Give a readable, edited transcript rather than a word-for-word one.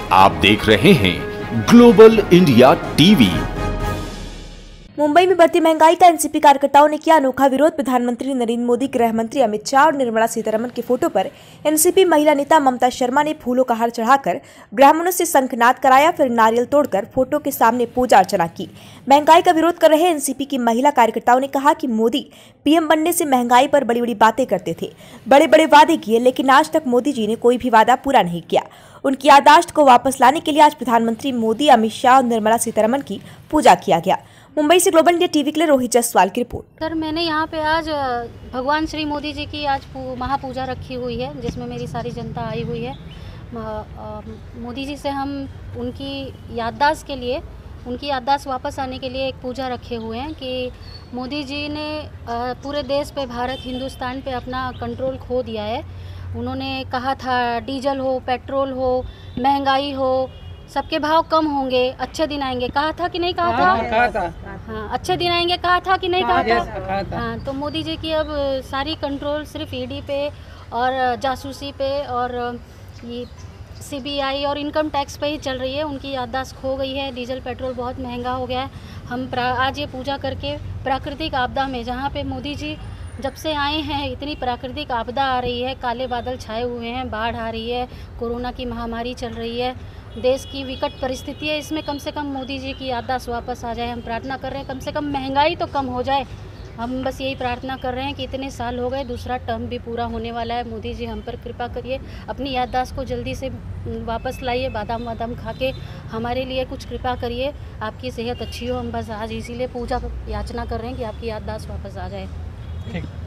आप देख रहे हैं ग्लोबल इंडिया टीवी। मुंबई में बढ़ती महंगाई का एनसीपी कार्यकर्ताओं ने किया अनोखा विरोध। प्रधानमंत्री नरेंद्र मोदी, गृह मंत्री अमित शाह और निर्मला सीतारमण की फोटो पर एनसीपी महिला नेता ममता शर्मा ने फूलों का हार चढ़ाकर ब्राह्मणों से शंखनाद कराया, फिर नारियल तोड़कर फोटो के सामने पूजा अर्चना की। महंगाई का विरोध कर रहे एनसीपी की महिला कार्यकर्ताओं ने कहा कि मोदी पीएम बनने से महंगाई पर बड़ी बड़ी बातें करते थे, बड़े बड़े वादे किए, लेकिन आज तक मोदी जी ने कोई भी वादा पूरा नहीं किया। उनकी याददाश्त को वापस लाने के लिए आज प्रधानमंत्री मोदी, अमित शाह और निर्मला सीतारमण की पूजा किया गया। मुंबई से ग्लोबल इंडिया टीवी के लिए रोहित जायसवाल की रिपोर्ट। सर, मैंने यहाँ पे आज भगवान श्री मोदी जी की आज महापूजा रखी हुई है, जिसमें मेरी सारी जनता आई हुई है। मोदी जी से हम उनकी याददाश्त के लिए, उनकी याददाश्त वापस आने के लिए एक पूजा रखे हुए हैं कि मोदी जी ने पूरे देश पे, भारत हिंदुस्तान पे अपना कंट्रोल खो दिया है। उन्होंने कहा था डीजल हो, पेट्रोल हो, महंगाई हो, सबके भाव कम होंगे, अच्छे दिन आएंगे। कहा था कि नहीं कहा था? हाँ, अच्छे दिन आएंगे कहा था कि नहीं कहा था? हाँ, तो मोदी जी की अब सारी कंट्रोल सिर्फ ईडी पे और जासूसी पे और ये सीबीआई और इनकम टैक्स पे ही चल रही है। उनकी याददाश्त खो गई है। डीजल पेट्रोल बहुत महंगा हो गया है। हम आज ये पूजा करके प्राकृतिक आपदा में, जहाँ पे मोदी जी जब से आए हैं इतनी प्राकृतिक आपदा आ रही है, काले बादल छाए हुए हैं, बाढ़ आ रही है, कोरोना की महामारी चल रही है, देश की विकट परिस्थिति है, इसमें कम से कम मोदी जी की याददाश्त वापस आ जाए। हम प्रार्थना कर रहे हैं कम से कम महंगाई तो कम हो जाए। हम बस यही प्रार्थना कर रहे हैं कि इतने साल हो गए, दूसरा टर्म भी पूरा होने वाला है। मोदी जी हम पर कृपा करिए, अपनी याददाश्त को जल्दी से वापस लाइए, बादाम वादाम खा के हमारे लिए कुछ कृपा करिए, आपकी सेहत अच्छी हो। हम बस आज इसीलिए पूजा याचना कर रहे हैं कि आपकी याददाश्त वापस आ जाए। ठीक।